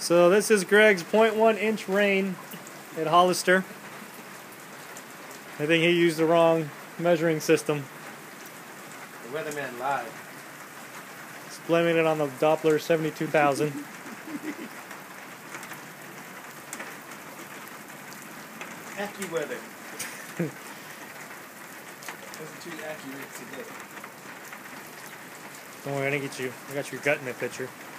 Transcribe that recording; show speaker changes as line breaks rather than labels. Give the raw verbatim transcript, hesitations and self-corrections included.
So this is Greg's point one inch rain at Hollister. I think he used the wrong measuring system.
The weatherman lied.
He's blaming it on the Doppler seventy-two thousand.
AccuWeather. Wasn't too accurate today.
Don't worry, I didn't get you. I got your gut in the picture.